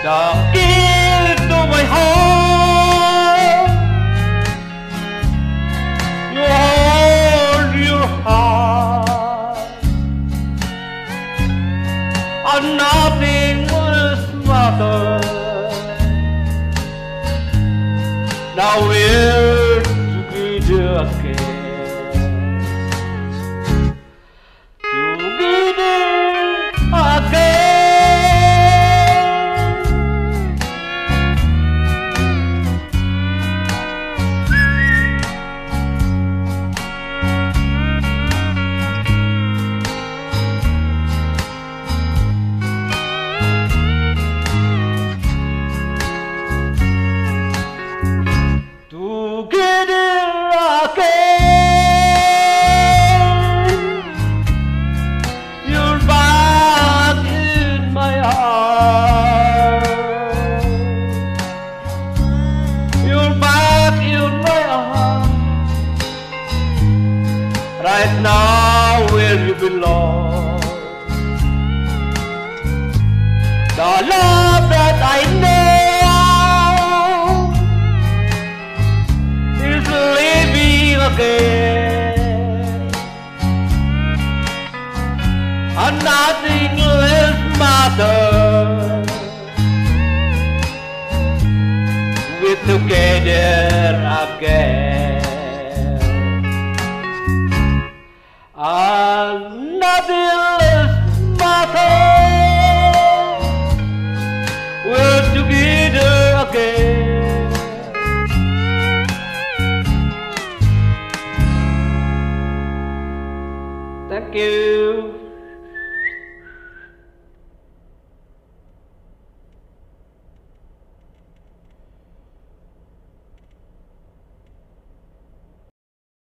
the key to my heart. You hold your heart, and nothing else matters. Now we're together again. Right now where you belong, the love that I know is living again, and nothing else matters.